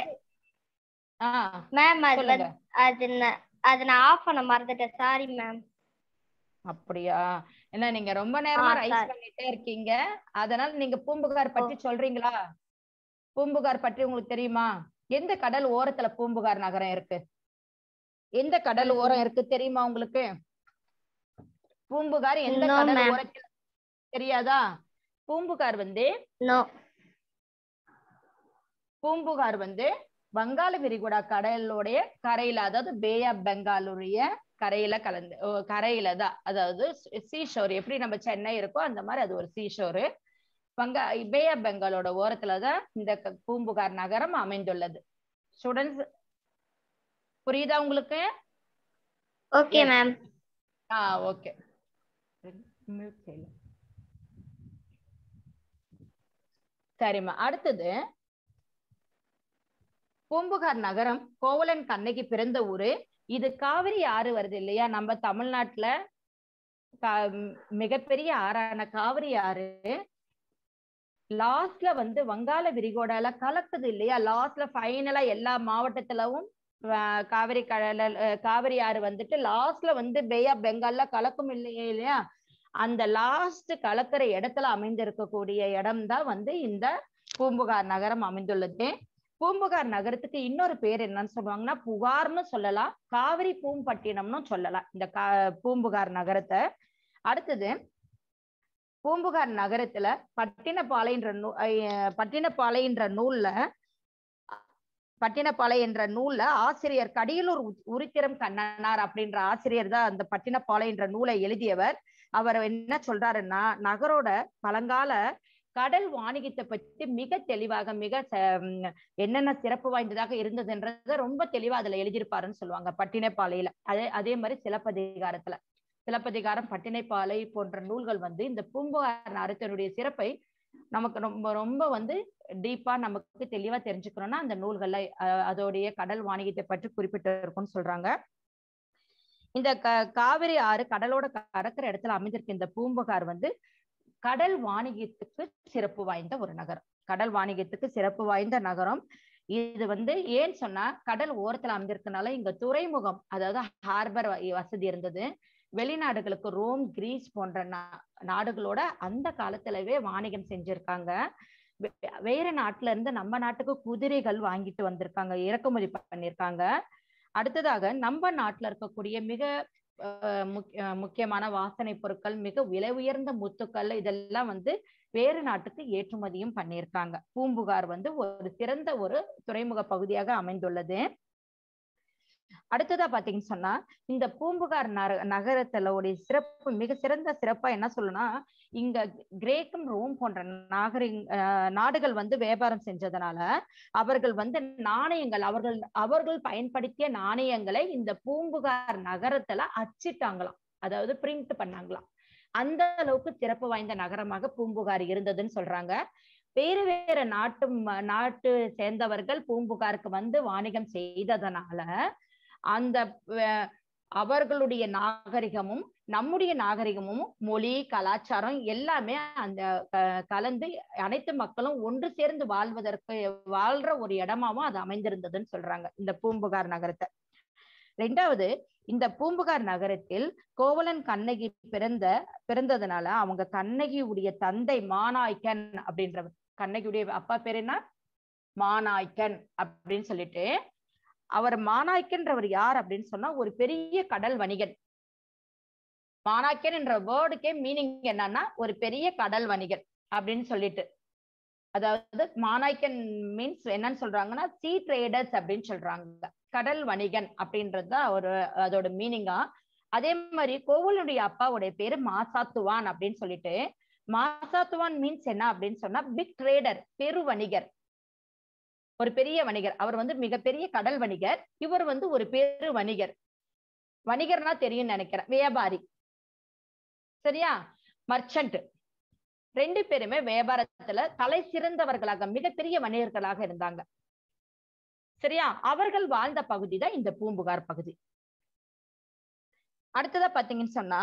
அது நான் ஆஃப் பண்ண மறந்துட்டேன், சாரி மேம். அப்படியா? என்ன நீங்க ரொம்ப நேரமா ரைஸ் பண்ணிட்டே இருக்கீங்க, அதனால நீங்க பூம்புகார் பற்றி சொல்றீங்களா? பூம்புகார் பற்றி உங்களுக்கு தெரியுமா? எந்த கடல் ஓரத்துல பூம்புகார் நகரம் இருக்கு? எந்த கடல் ஓரம் இருக்கு தெரியுமா உங்களுக்கு? பூம்புகார் எந்த கடல் ஓரத்துல தெரியாதா? பூம்புகார் வந்து வங்காள விரிகுடா கடலுடைய கரையில, அதாவது பே ஆஃப் பெங்காலுடைய கரையில கரையில தான், அதாவது சீஷோர். எப்படி நம்ம சென்னை இருக்கோ அந்த மாதிரி அது ஒரு சீஷோரு. பே ஆஃப் பெங்காலோட ஓரத்துலதான் இந்த பூம்புகார் நகரம் அமைந்துள்ளது. ஸ்டூடெண்ட்ஸ் புரியுதா உங்களுக்கு? Okay ma'am. ஓகே. சரிம்மா. அடுத்தது, பூம்புகார் நகரம் கோவலன் கண்ணகி பிறந்த ஊரு. இது காவிரி ஆறு வருது இல்லையா நம்ம தமிழ்நாட்டுல? மிகப்பெரிய ஆறான காவிரி ஆறு லாஸ்ட்ல வந்து வங்காள விரிகுடால கலக்குது இல்லையா? லாஸ்ட்ல ஃபைனலா எல்லா மாவட்டத்திலும் காவிரி ஆறு வந்துட்டு லாஸ்ட்ல வந்து பே ஆஃப் பெங்கால்ல கலக்கும் இல்லையா? அந்த லாஸ்ட் கலக்கிற இடத்துல அமைந்திருக்கக்கூடிய இடம் தான் வந்து இந்த பூம்புகார் நகரம் அமைந்துள்ளது. பூம்புகார் நகரத்துக்கு இன்னொரு பேர் என்னன்னு சொல்லுவாங்கன்னா புகார்னு சொல்லலாம், காவிரி பூம்பட்டினம்னு சொல்லலாம் இந்த பூம்புகார் நகரத்தை. அடுத்தது பூம்புகார் நகரத்துல பட்டினப்பாலை என்ற நூல்ல ஆசிரியர் கடியலூர் உருத்திரம் கண்ணனார் அப்படின்ற ஆசிரியர் தான் அந்த பட்டினப்பாலை என்ற நூலை எழுதியவர். அவர் என்ன சொல்றாருன்னா, நகரோட பழங்கால கடல் வாணிகத்தை பற்றி மிக தெளிவாக என்னென்ன சிறப்பு வாய்ந்ததாக இருந்ததுன்றத ரொம்ப தெளிவா அதுல எழுதியிருப்பாருன்னு சொல்லுவாங்க பட்டினப்பாலையில. அதே மாதிரி சிலப்பதிகாரம், பட்டினப்பாலை போன்ற நூல்கள் இந்த பூம்புகார் நகரத்தினுடைய சிறப்பை நமக்கு ரொம்ப ரொம்ப டீப்பா நமக்கு தெளிவா தெரிஞ்சுக்கணும்னா அந்த நூல்கள்ல அதோடைய கடல் வாணிகத்தை பற்றி குறிப்பிட்டு இருக்கும்னு சொல்றாங்க. இந்த காவிரி ஆறு கடலோட கடற்கிற இடத்துல அமைந்திருக்க இந்த பூம்புகார் கடல் வாணிகத்துக்கு சிறப்பு வாய்ந்த ஒரு நகரம். கடல் வாணிகத்துக்கு சிறப்பு வாய்ந்த நகரம் இது. ஏன்னு சொன்னா கடல் ஓரத்துல அமைந்திருக்கனால இங்க துறைமுகம், அதாவது ஹார்பர் வசதி இருந்தது. வெளிநாடுகளுக்கு ரோம், கிரீஸ் போன்ற நாடுகளோட அந்த காலத்துலவே வாணிகம் செஞ்சிருக்காங்க. வேற நாட்டுல இருந்து நம்ம நாட்டுக்கு குதிரைகள் வாங்கிட்டு வந்திருக்காங்க, இறக்குமதி பண்ணிருக்காங்க. அடுத்ததாக நம்ம நாட்டுல இருக்கக்கூடிய மிக முக்கியமான வாசனை பொருட்கள், மிக விலை உயர்ந்த முத்துக்கள், இதெல்லாம் வேறு நாட்டுக்கு ஏற்றுமதியும் பண்ணியிருக்காங்க. பூம்புகார் ஒரு சிறந்த ஒரு துறைமுக பகுதியாக அமைந்துள்ளது. அடுத்ததா பாத்தீங்கன்னு சொன்னா இந்த பூம்புகார் நகரத்துல சிறப்பு, மிக சிறந்த சிறப்பா என்ன சொல்லணும்னா, இங்க கிரேக்கம், ரோம் போன்ற நாடுகள் வியாபாரம் செஞ்சதுனால அவர்கள் நாணயங்கள், அவர்கள் பயன்படுத்திய நாணயங்களை இந்த பூம்புகார் நகரத்துல அச்சிட்டாங்களாம், அதாவது பிரிண்ட் பண்ணாங்களாம். அந்த அளவுக்கு சிறப்பு வாய்ந்த நகரமாக பூம்புகார் இருந்ததுன்னு சொல்றாங்க. வேறு வேறு நாட்டு சேர்ந்தவர்கள் பூம்புகாருக்கு வாணிகம் செய்ததனால அந்த அவர்களுடைய நாகரிகமும் நம்முடைய நாகரிகமும், மொழி, கலாச்சாரம் எல்லாமே அந்த கலந்து அனைத்து மக்களும் ஒன்று சேர்ந்து வாழ்ற ஒரு இடமாவும் அது அமைந்திருந்ததுன்னு சொல்றாங்க இந்த பூம்புகார் நகரத்தை. ரெண்டாவது, இந்த பூம்புகார் நகரத்தில் கோவலன் கண்ணகி பிறந்ததுனால அவங்க கண்ணகியுடைய தந்தை மாநாய்க்கன் அப்படின்றவர், கண்ணகியுடைய அப்பா பேர் என்ன, மாநாய்க்கன் அப்படின்னு சொல்லிட்டு, அவர் மாநாய்க்கன்றவர் யார் அப்படின்னு சொன்னா ஒரு பெரிய கடல் வணிகன். மாநாய்க்கன் என்ற வேர்டுக்கே மீனிங் என்னன்னா ஒரு பெரிய கடல் வணிகன் அப்படின்னு சொல்லிட்டு, அதாவது மாநாய்க்கன் மீன்ஸ் என்னன்னு சொல்றாங்கன்னா சீ ட்ரேடர்ஸ் அப்படின்னு சொல்றாங்க, கடல் வணிகன் அப்படின்றதுதான் அதோட மீனிங்கா. அதே மாதிரி கோவலனுடைய அப்பாவுடைய பேரு மாசாத்துவான் அப்படின்னு சொல்லிட்டு, மாசாத்துவான் மீன்ஸ் என்ன அப்படின்னு சொன்னா பிக் ட்ரேடர், பெரு வணிகர், ஒரு பெரிய வணிகர். அவர் மிகப்பெரிய கடல் வணிகர், இவர் ஒரு பெரு வணிகர். வணிகர்னா தெரியும் நினைக்கிறேன், வியாபாரி, சரியா, மர்ச்சன்ட். ரெண்டு பேருமே வியாபாரத்துல தலை சிறந்தவர்களாக மிகப்பெரிய வணிகர்களாக இருந்தாங்க, சரியா. அவர்கள் வாழ்ந்த பகுதி தான் இந்த பூம்புகார் பகுதி. அடுத்ததா பாத்தீங்கன்னு சொன்னா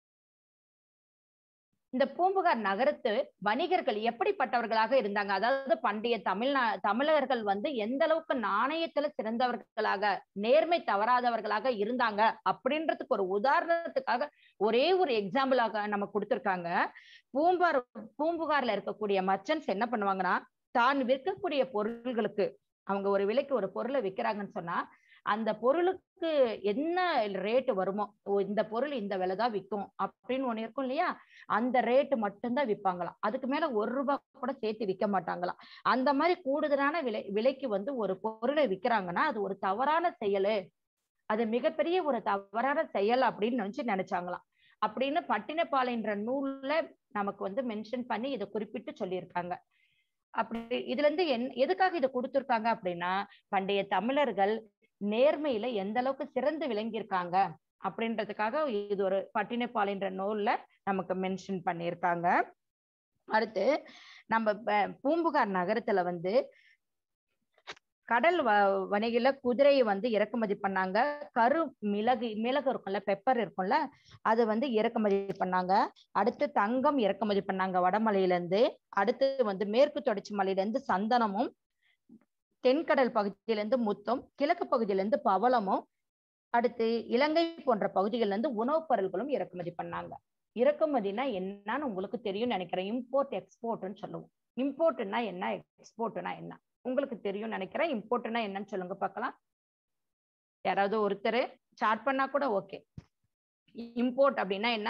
இந்த பூம்புகார் நகரத்து வணிகர்கள் எப்படிப்பட்டவர்களாக இருந்தாங்க, அதாவது பண்டைய தமிழர்கள் எந்த அளவுக்கு நாணயத்துல சிறந்தவர்களாக, நேர்மை தவறாதவர்களாக இருந்தாங்க அப்படின்றதுக்கு ஒரு உதாரணத்துக்காக ஒரே ஒரு எக்ஸாம்பிளாக நம்ம கொடுத்திருக்காங்க. பூம்புகார்ல இருக்கக்கூடிய மர்ச்சன்ட்ஸ் என்ன பண்ணுவாங்கன்னா, தான் விற்கக்கூடிய பொருள்களுக்கு அவங்க ஒரு விலைக்கு ஒரு பொருளை விற்கிறாங்கன்னு சொன்னா அந்த பொருளுக்கு என்ன ரேட்டு வருமோ, இந்த பொருள் இந்த விலைதான் விற்கும் அப்படின்னு ஒண்ணு இருக்கும் இல்லையா, அந்த ரேட்டு மட்டும்தான் விற்பாங்களாம். அதுக்கு மேல ₹1 கூட சேர்த்து விற்க மாட்டாங்களாம். அந்த மாதிரி கூடுதலான விலைக்கு ஒரு பொருளை விற்கிறாங்கன்னா அது ஒரு தவறான செயலு, அது மிகப்பெரிய ஒரு தவறான செயல் அப்படின்னு நினைச்சாங்களாம். அப்படின்னு பட்டினப்பாலைன்ற நூல்ல நமக்கு மென்ஷன் பண்ணி இதை குறிப்பிட்டு சொல்லியிருக்காங்க. அப்படி இதுல இருந்து எதுக்காக இதை கொடுத்திருக்காங்க அப்படின்னா, பண்டைய தமிழர்கள் நேர்மையில எந்த அளவுக்கு சிறந்து விளங்கியிருக்காங்க அப்படின்றதுக்காக இது ஒரு பட்டினப்பாலைன்ற நூல்ல நமக்கு மென்ஷன் பண்ணியிருக்காங்க. அடுத்து நம்ம பூம்புகார் நகரத்துல கடல் வணிகில குதிரையை இறக்குமதி பண்ணாங்க. மிளகு இருக்கும்ல, பெப்பர் இருக்கும்ல, அது இறக்குமதி பண்ணாங்க. அடுத்து தங்கம் இறக்குமதி பண்ணாங்க வடமலையில இருந்து. அடுத்து மேற்கு தொடர்ச்சி மலையில இருந்து சந்தனமும், தென்கடல் பகுதியிலிருந்து முத்தும், கிழக்கு பகுதியிலிருந்து பவளமும், அடுத்து இலங்கை போன்ற பகுதிகள்ல இருந்து உணவுப் பொருட்களும் இறக்குமதி பண்ணாங்க. இறக்குமதினா என்னன்னு உங்களுக்கு தெரியும் நினைக்கிறேன். இம்போர்ட் எக்ஸ்போர்ட்னு சொல்லுவோம். இம்போர்ட்னா என்ன, எக்ஸ்போர்ட்னா என்ன, உங்களுக்கு தெரியும் நினைக்கிறேன். இம்போர்ட்னா என்னன்னு சொல்லுங்க பார்க்கலாம். யாராவது ஒருத்தர் சார்ட் பண்ணா கூட ஓகே. இம்போர்ட் அப்படின்னா என்ன?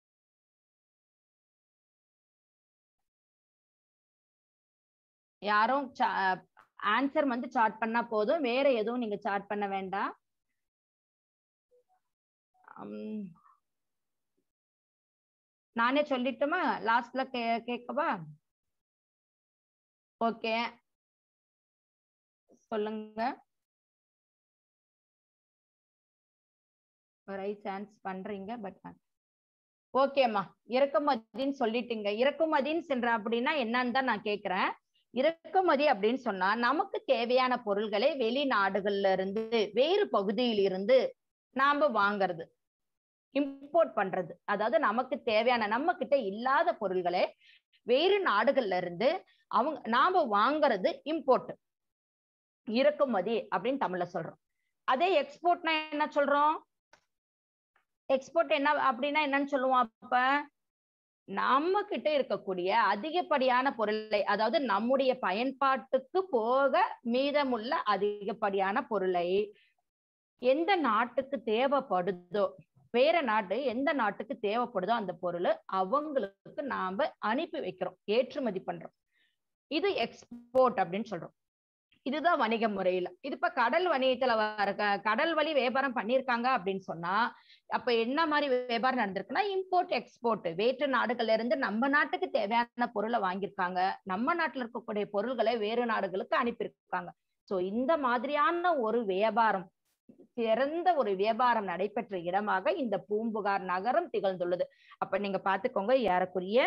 யாரும் ஆன்சர் வந்து சார்ட் பண்ணா போதும், வேற எதுவும் நீங்க சார்ட் பண்ண வேண்டாம். நானே சொல்லிட்டுமா? லாஸ்ட்ல கேட்கவா? ஓகே சொல்லுங்க. ரைட் சான்ஸ் பண்றீங்க பட் ஓகேம்மா. இறக்குமதின்னு சொல்லிட்டீங்க. இறக்குமதின்னு சென்ற அப்படின்னா என்னன்னு தான் நான் கேக்குறேன். இறக்குமதி அப்படின்னு சொன்னா நமக்கு தேவையான பொருள்களை வெளிநாடுகள்ல இருந்து வேறு பகுதியில் இருந்து நாம வாங்குறது, இம்போர்ட் பண்றது. அதாவது நமக்கு தேவையான நம்ம கிட்ட இல்லாத பொருள்களை வேறு நாடுகள்ல இருந்து நாம வாங்குறது இம்போர்ட், இறக்குமதி அப்படின்னு தமிழ்ல சொல்றோம். அதே எக்ஸ்போர்ட்னா என்ன சொல்றோம்? எக்ஸ்போர்ட் என்ன அப்படின்னா என்னன்னு சொல்லுவோம்? அப்ப நம்ம கிட்ட இருக்கக்கூடிய அதிகப்படியான பொருளை, அதாவது நம்முடைய பயன்பாட்டுக்கு போக மீதமுள்ள அதிகப்படியான பொருளை எந்த நாட்டுக்கு தேவைப்படுதோ, வேற நாட்டு எந்த நாட்டுக்கு தேவைப்படுதோ அந்த பொருள் அவங்களுக்கு நாம அனுப்பி வைக்கிறோம், ஏற்றுமதி பண்றோம். இது எக்ஸ்போர்ட் அப்படின்னு சொல்றோம். இதுதான் வணிக முறையில. இது இப்ப கடல் வணிகத்துல கடல் வழி வியாபாரம் பண்ணியிருக்காங்க அப்படின்னு சொன்னா அப்ப என்ன மாதிரி வியாபாரம் நடந்திருக்குன்னா இம்போர்ட் எக்ஸ்போர்ட். வேற்று நாடுகள்ல இருந்து நம்ம நாட்டுக்கு தேவையான பொருளை வாங்கியிருக்காங்க, நம்ம நாட்டுல இருக்கக்கூடிய பொருள்களை வேறு நாடுகளுக்கு அனுப்பியிருக்காங்க. சோ இந்த மாதிரியான ஒரு வியாபாரம், சிறந்த ஒரு வியாபாரம் நடைபெற்ற இடமாக இந்த பூம்புகார் நகரம் திகழ்ந்துள்ளது. அப்ப நீங்க பாத்துக்கோங்க, ஏறக்குரிய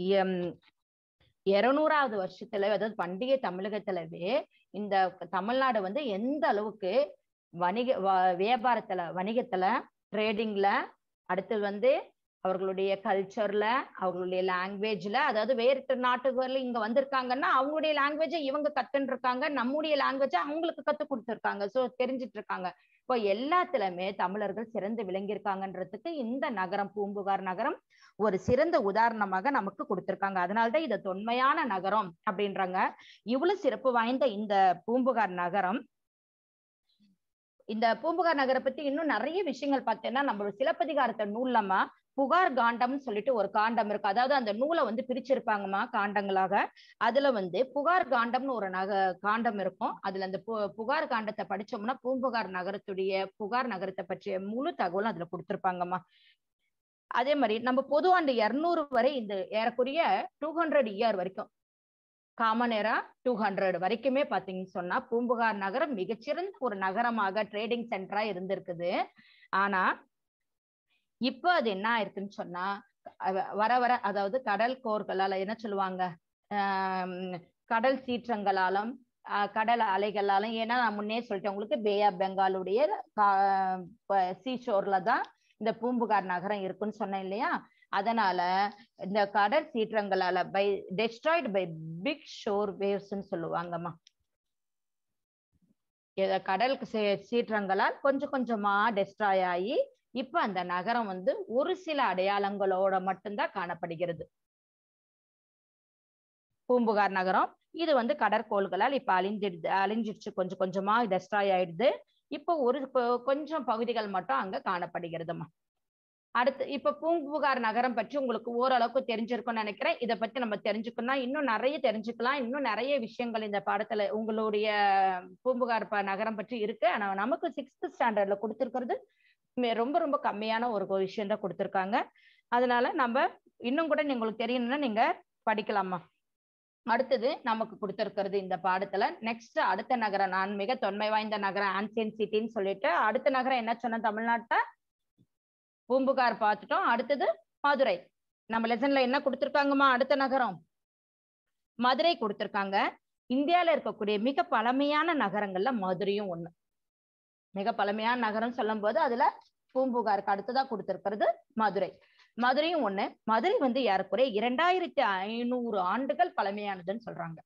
200வது வருஷத்துல, அதாவது பண்டிகை தமிழகத்திலவே இந்த தமிழ்நாடு வந்து எந்த அளவுக்கு வியாபாரத்துல, வணிகத்துல, ட்ரேடிங்ல, அடுத்து வந்து அவர்களுடைய கல்ச்சர்ல, அவர்களுடைய லாங்குவேஜ்ல, அதாவது வேறு நாட்டுகள்ல இங்க வந்திருக்காங்கன்னா அவங்களுடைய லாங்குவேஜை இவங்க கத்துன்னு இருக்காங்க, நம்முடைய லாங்குவேஜை அவங்களுக்கு கத்து கொடுத்துருக்காங்க. சோ தெரிஞ்சிட்டு இருக்காங்க. இப்போ எல்லாத்துலயுமே தமிழர்கள் சிறந்து விளங்கியிருக்காங்கன்றதுக்கு இந்த நகரம், பூம்புகார் நகரம் ஒரு சிறந்த உதாரணமாக நமக்கு கொடுத்திருக்காங்க. அதனால்தான் இதை தொன்மையான நகரம் அப்படின்றாங்க. இவ்வளவு சிறப்பு வாய்ந்த இந்த பூம்புகார் நகரம், இந்த பூம்புகார் நகரை பத்தி இன்னும் நிறைய விஷயங்கள் பார்த்தேன்னா நம்மளோட சிலப்பதிகாரத்தை நூல்லமா புகார் காண்டம்னு சொல்லிட்டு ஒரு காண்டம் இருக்கு. அதாவது அந்த நூலை வந்து பிரிச்சிருப்பாங்கம்மா காண்டங்களாக. அதுல வந்து புகார் காண்டம்னு ஒரு காண்டம் இருக்கும். அதுல அந்த புகார் காண்டத்தை படிச்சோம்னா பூம்புகார் நகரத்துடைய, புகார் நகரத்தை பற்றிய முழு தகவலும் அதுல கொடுத்திருப்பாங்கம்மா. அதே மாதிரி நம்ம பொதுவாண்டு 200 வரை, இந்த ஏறக்குரிய 200 இயர் வரைக்கும், காமன் ஏரா 200 வரைக்குமே பாத்தீங்கன்னு சொன்னா பூம்புகார் நகரம் மிகச்சிறந்த ஒரு நகரமாக, ட்ரேடிங் சென்டரா இருந்திருக்குது. ஆனா இப்ப அது என்ன ஆயிருக்குன்னு சொன்னா வர வர, அதாவது கடல் கோர்களால, என்ன சொல்லுவாங்க, கடல் சீற்றங்களாலும் கடல் அலைகளாலும், ஏன்னா நான் முன்னே சொல்லிட்டேன் உங்களுக்கு, பே ஆஃப் பெங்காலுடைய சீஷோர்ல தான் இந்த பூம்புகார் நகரம் இருக்குன்னு சொன்னேன் இல்லையா? அதனால இந்த கடல் சீற்றங்களால டெஸ்ட்ராய்டு பை பிக் ஷோர் வேவ்ஸ்ன்னு சொல்லுவாங்கம்மா. கடல் சீற்றங்களால் கொஞ்சம் கொஞ்சமா டெஸ்ட்ராய் ஆகி இப்ப அந்த நகரம் வந்து ஒரு சில அடையாளங்களோட மட்டும்தான் காணப்படுகிறது. பூம்புகார் நகரம் இது வந்து கடற்கோள்களால் இப்ப அழிஞ்சிடுச்சு, கொஞ்சம் கொஞ்சமா டெஸ்ட்ராய் ஆயிடுது. இப்போ கொஞ்சம் பகுதிகள் மட்டும் அங்க காணப்படுகிறதுமா. அடுத்து இப்ப பூம்புகார் நகரம் பற்றி உங்களுக்கு ஓரளவுக்கு தெரிஞ்சிருக்கும்னு நினைக்கிறேன். இதை பத்தி நம்ம தெரிஞ்சுக்கணும்னா இன்னும் நிறைய தெரிஞ்சுக்கலாம். இன்னும் நிறைய விஷயங்கள் இந்த பாடத்துல உங்களுடைய பூம்புகார் நகரம் பற்றி இருக்கு. ஆனா நமக்கு 6th ஸ்டாண்டர்ட்ல கொடுத்திருக்கிறது ரொம்ப ரொம்ப கம்மியான ஒரு விஷயம் தான் கொடுத்திருக்காங்க. அதனால நம்ம இன்னும் கூட உங்களுக்கு தெரியணும்னா நீங்க படிக்கலாமா. அடுத்தது நமக்கு கொடுத்திருக்கிறது இந்த பாடத்துல நெக்ஸ்ட் அடுத்த நகரம், நான் மிக தொன்மை வாய்ந்த நகரம், ஆன்சியன் சிட்டின்னு சொல்லிட்டு அடுத்த நகரம் என்ன சொன்ன, தமிழ்நாட்டை பூம்புகார் பார்த்துட்டோம். அடுத்தது மதுரை. நம்ம லெசன்ல என்ன கொடுத்திருக்காங்கம்மா? அடுத்த நகரம் மதுரை கொடுத்திருக்காங்க. இந்தியால இருக்கக்கூடிய மிக பழமையான நகரங்கள்ல மதுரையும் ஒண்ணு. மிக பழமையான நகரம் சொல்லும் போது அதுல பூம்புகாருக்கு அடுத்ததா கொடுத்திருக்கிறது மதுரை. மதுரையும் ஒண்ணு. மதுரை வந்து ஏறக்குறைய 2500 ஆண்டுகள் பழமையானதுன்னு சொல்றாங்க.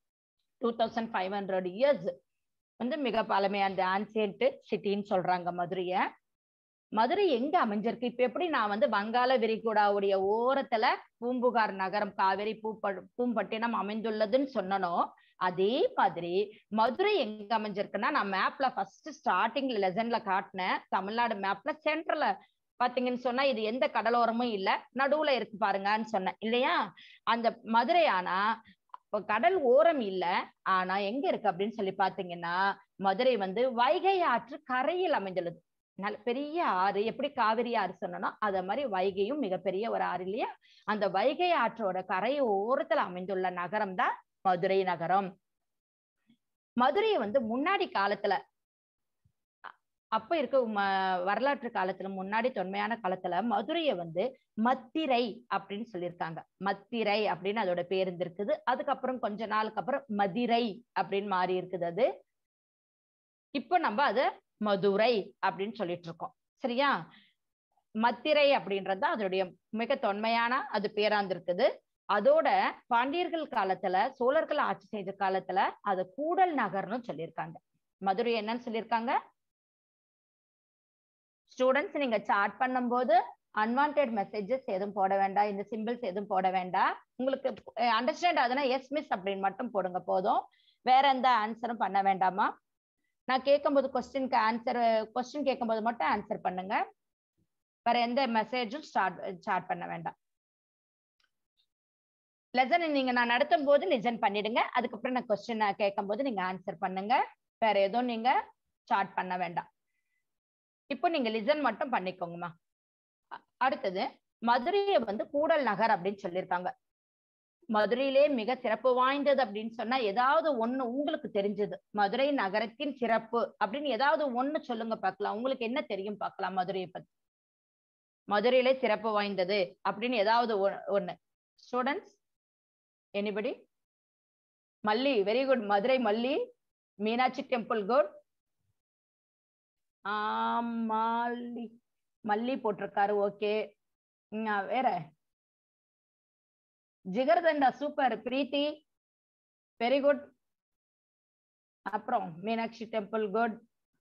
2500 இயர்ஸ் வந்து மிக பழமையான ஆன்சியன்ட் சிட்டின்னு சொல்றாங்க மதுரைய. மதுரை எங்க அமைஞ்சிருக்கு? இப்ப எப்படி நான் வந்து வங்காள விரிகுடாவுடைய ஓரத்துல பூம்புகார் நகரம், காவேரி பூம்பட்டினம் அமைந்துள்ளதுன்னு சொன்னனோ, அதே மாதிரி மதுரை எங்க அமைஞ்சிருக்குன்னா நான் மேப்ல ஃபர்ஸ்ட் ஸ்டார்டிங்ல லெசன்ல காட்டினேன். தமிழ்நாடு மேப்ல சென்ட்ரல்ல பாத்தீங்கன்னு சொன்னா இது எந்த கடலோரமும் இல்ல, நடுவுல இருக்கு பாருங்கன்னு சொன்னேன் இல்லையா. அந்த மதுரை ஆனா கடல் ஓரம் இல்ல, ஆனா எங்க இருக்கு அப்படின்னு சொல்லி பாத்தீங்கன்னா மதுரை வந்து வைகை ஆற்று கரையில் அமைந்துள்ளது. நல்ல பெரிய ஆறு, எப்படி காவிரி ஆறு சொன்னோம்னா அத மாதிரி வைகையும் மிகப்பெரிய ஒரு ஆறு இல்லையா. அந்த வைகை ஆற்றோட கரை ஓரத்துல அமைந்துள்ள நகரம் தான் மதுரை நகரம். மதுரையை வந்து முன்னாடி காலத்துல அப்ப இருக்க வரலாற்று காலத்துல முன்னாடி தொன்மையான காலத்துல மதுரையை வந்து மத்திரை அப்படின்னு சொல்லியிருக்காங்க. மத்திரை அப்படின்னு அதோட பேர் இருந்திருக்குது. அதுக்கப்புறம் கொஞ்ச நாளுக்கு அப்புறம் மதிரை அப்படின்னு மாறி இருக்குது. அது இப்ப நம்ம அது மதுரை அப்படின்னு சொல்லிட்டு இருக்கோம் சரியா. மத்திரை அப்படின்றது அதோடைய மிக தொன்மையான அது பேரா இருந்திருக்குது. அதோட பாண்டியர்கள் காலத்துல சோழர்கள் ஆட்சி செய்த காலத்துல அது கூடல் நகர்னு சொல்லியிருக்காங்க. மதுரை என்னன்னு சொல்லியிருக்காங்க ஸ்டூடெண்ட்ஸ். நீங்க சார்ட் பண்ணும்போது அன்வான்டட் மெசேஜஸ் எதுவும் போட வேண்டாம், இந்த சிம்பிள்ஸ் எதுவும் போட வேண்டாம். உங்களுக்கு அண்டர்ஸ்டாண்ட் ஆகுதுன்னா எஸ் மிஸ் அப்படின்னு மட்டும் போடுங்க போதும். வேற எந்த ஆன்சரும் பண்ண வேண்டாமா. நான் கேட்கும்போது கொஸ்டின் கேட்கும்போது மட்டும் ஆன்சர் பண்ணுங்க. வேற எந்த மெசேஜும் ஸ்டார்ட் பண்ண வேண்டாம். லெசன் நீங்க நான் நடத்தும் போது லிசன் பண்ணிடுங்க. அதுக்கப்புறம் நான் கொஸ்டின் கேட்கும் போது நீங்க ஆன்சர் பண்ணுங்க. வேற எதுவும் நீங்க ஸ்டார்ட் பண்ண வேண்டாம். இப்போ நீங்க லிசன் மட்டும் பண்ணிக்கோங்கம்மா. அடுத்தது மதுரையை வந்து கூடல் நகர் அப்படின்னு சொல்லியிருக்காங்க. மதுரையிலே மிக சிறப்பு வாய்ந்தது அப்படின்னு சொன்னா ஏதாவது ஒண்ணு உங்களுக்கு தெரிஞ்சது, மதுரை நகரத்தின் சிறப்பு அப்படின்னு ஏதாவது ஒண்ணு சொல்லுங்க பார்க்கலாம். உங்களுக்கு என்ன தெரியும் பார்க்கலாம் மதுரையை பத்தி. மதுரையிலே சிறப்பு வாய்ந்தது அப்படின்னு ஏதாவது ஒண்ணு. Students anybody? மல்லி, வெரி குட். மதுரை மல்லி. Meenakshi temple good. மல்லி மல்லி போட்டிருக்காரு. ஓகே. வேற jigarthanda super. Preethi very good. அப்புறம் மீனாட்சி டெம்பிள் குட்.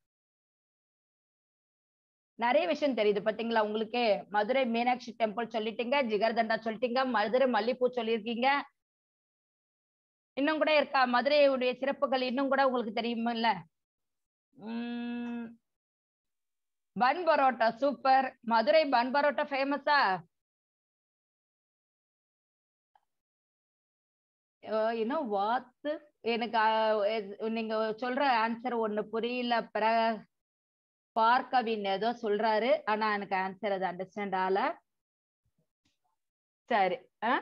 நிறைய விஷயம் தெரியுது பாத்தீங்களா உங்களுக்கே. மதுரை மீனாட்சி டெம்பிள் சொல்லிட்டீங்க, ஜிகர்தண்டா சொல்லிட்டீங்க, மதுரை மல்லிப்பூ சொல்லியிருக்கீங்க. இன்னும் கூட இருக்கா மதுரையுடைய சிறப்புகள் இன்னும் கூட உங்களுக்கு தெரியுமில்ல? Bun parotta super. Madurai bun parotta ஃபேமஸா? இன்னும் வாத்து எனக்கு நீங்க சொல்ற ஆன்சர் ஒண்ணு புரியல. பார்க்கவின் ஏதோ சொல்றாரு, ஆனா எனக்கு ஆன்சர் அது அண்டர்ஸ்டாண்ட் ஆகல. சரி.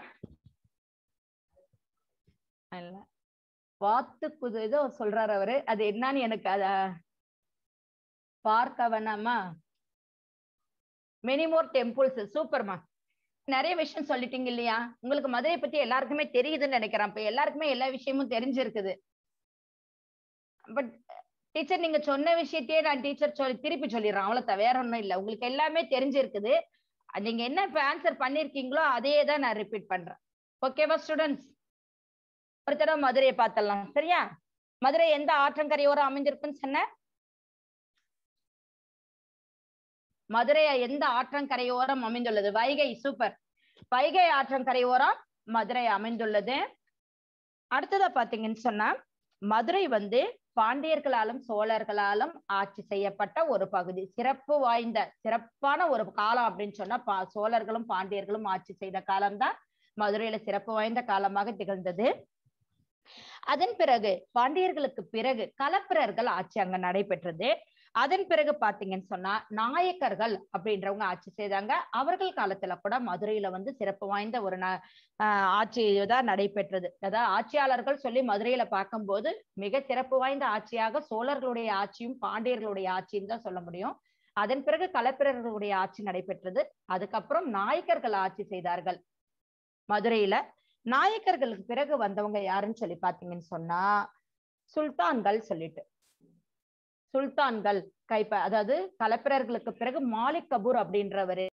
இல்ல வாத்து குது ஏதோ சொல்றாரு அவரு, அது என்னன்னு எனக்கு அத பார்க்க வேணாமா. மெனி மோர் டெம்பிள்ஸ் சூப்பர்மா. நிறைய விஷயம் சொல்லிட்டீங்க இல்லையா. உங்களுக்கு மதுரையை பத்தி எல்லாருக்குமே தெரியுதுன்னு நினைக்கிறேன். இப்ப எல்லாருக்குமே எல்லா விஷயமும் தெரிஞ்சிருக்குது. பட் டீச்சர் நீங்க சொன்ன விஷயத்தையே நான் திருப்பி சொல்லிடுறேன். அவ்வளவுதான், வேற ஒண்ணும் இல்லை. உங்களுக்கு எல்லாமே தெரிஞ்சிருக்குது. நீங்க என்ன இப்ப ஆன்சர் பண்ணிருக்கீங்களோ அதே தான் நான் ரிப்பீட் பண்றேன். ஓகேவா ஸ்டூடெண்ட்ஸ்? ஒரு தடவை மதுரையை பார்த்தலாம் சரியா. மதுரை எந்த ஆற்றங்கரையோரம் அமைஞ்சிருக்குன்னு சொன்ன? மதுரை எந்த ஆற்றங்கரையோரம் அமைந்துள்ளது? வைகை. சூப்பர். வைகை ஆற்றங்கரையோரம் மதுரை அமைந்துள்ளது. அடுத்ததா பாத்தீங்கன்னு சொன்னா மதுரை வந்து பாண்டியர்களாலும் சோழர்களாலும் ஆட்சி செய்யப்பட்ட ஒரு பகுதி. சிறப்பு வாய்ந்த சிறப்பான ஒரு காலம் அப்படின்னு சொன்னா சோழர்களும் பாண்டியர்களும் ஆட்சி செய்த காலம்தான் மதுரையில சிறப்பு வாய்ந்த காலமாக திகழ்ந்தது. அதன் பிறகு பாண்டியர்களுக்கு பிறகு களப்பிரர்கள் ஆட்சி அங்க நடைபெற்றது. அதன் பிறகு பாத்தீங்கன்னு சொன்னா நாயக்கர்கள் அப்படின்றவங்க ஆட்சி செய்தாங்க. அவர்கள் காலத்துல கூட மதுரையில வந்து சிறப்பு வாய்ந்த ஒரு ஆட்சி தான் நடைபெற்றது. அதாவது ஆட்சியாளர்கள் சொல்லி மதுரையில பார்க்கும்போது மிக சிறப்பு வாய்ந்த ஆட்சியாக சோழர்களுடைய ஆட்சியும் பாண்டியர்களுடைய ஆட்சியும் தான் சொல்ல முடியும். அதன் பிறகு களப்பிரர்களுடைய ஆட்சி நடைபெற்றது. அதுக்கப்புறம் நாயக்கர்கள் ஆட்சி செய்தார்கள் மதுரையில. நாயக்கர்களுக்கு பிறகு வந்தவங்க யாருன்னு சொல்லி பாத்தீங்கன்னு சொன்னா சுல்தான்கள் சொல்லிட்டு. சுல்தான்கள் அதாவது களப்பிரர்களுக்கு பிறகு மாலிக் கபூர் அப்படின்றவரு